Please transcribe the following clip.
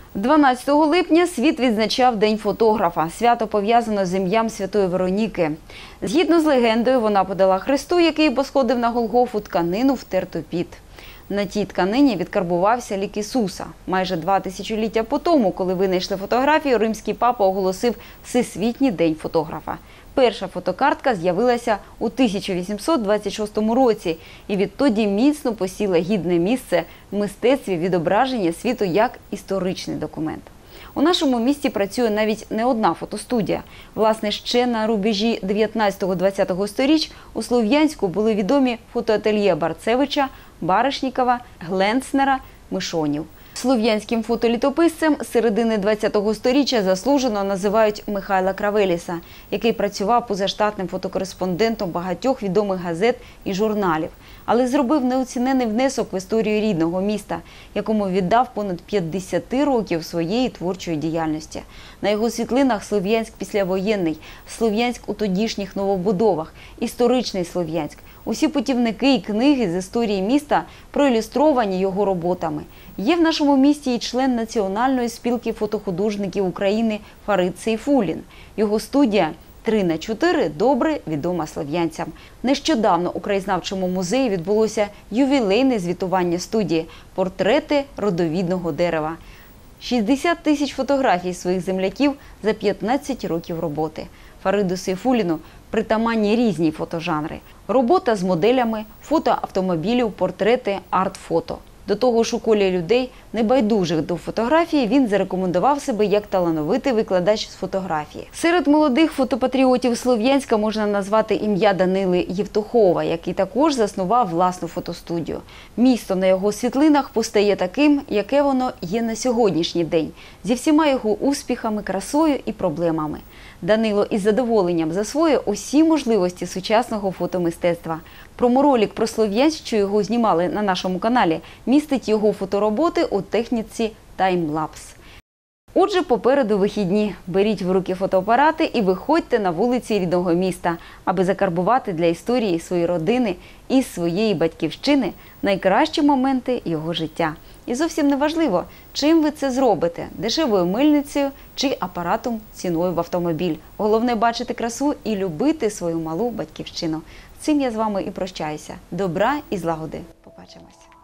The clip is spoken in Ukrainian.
12 липня світ відзначав День фотографа. Свято пов'язано з ім'ям Святої Вероніки. Згідно з легендою, вона подала Христу, який посходив на Голгофу, тканину, втерту під. На тій тканині відкарбувався лік Ісуса. Майже 2 тисячоліття по тому, коли винайшли фотографію, римський папа оголосив Всесвітній день фотографа. Перша фотокартка з'явилася у 1826 році і відтоді міцно посіла гідне місце в мистецтві відображення світу як історичний документ. У нашому місті працює навіть не одна фотостудія. Власне, ще на рубежі 19-20 сторіч у Слов'янську були відомі фотоательє Барцевича, Баришнікова, Гленцнера, Мишонів. Слов'янським фотолітописцем середини 20-го сторіччя заслужено називають Михайла Кравеліса, який працював позаштатним фотокореспондентом багатьох відомих газет і журналів, але зробив неоцінений внесок в історію рідного міста, якому віддав понад 50 років своєї творчої діяльності. На його світлинах Слов'янськ післявоєнний, Слов'янськ у тодішніх новобудовах, історичний Слов'янськ. Усі путівники і книги з історії міста проілюстровані його роботами. Є в нашому місті і член Національної спілки фотохудожників України Фарид Сейфуллін. Його студія «3х4» добре відома слов'янцям. Нещодавно у краєзнавчому музеї відбулося ювілейне звітування студії «Портрети родовідного дерева». 60 тисяч фотографій своїх земляків за 15 років роботи. Фариду Сейфулліну притаманні різні фотожанри. Робота з моделями, фото автомобілів, портрети, арт-фото. До того ж, у колі людей, небайдужих до фотографії, він зарекомендував себе як талановитий викладач з фотографії. Серед молодих фотопатріотів Слов'янська можна назвати ім'я Данили Євтухова, який також заснував власну фотостудію. Місто на його світлинах постає таким, яке воно є на сьогоднішній день, зі всіма його успіхами, красою і проблемами. Данило із задоволенням засвоює усі можливості сучасного фотомистецтва. Проморолик про Слов'янськ, що його знімали на нашому каналі, містить його фотороботи у техніці таймлапс. Отже, попереду вихідні. Беріть в руки фотоапарати і виходьте на вулиці рідного міста, аби закарбувати для історії своєї родини і своєї батьківщини найкращі моменти його життя. І зовсім не важливо, чим ви це зробите – дешевою мильницею чи апаратом ціною в автомобіль. Головне – бачити красу і любити свою малу батьківщину. З цим я з вами і прощаюся. Добра і злагоди. Побачимось.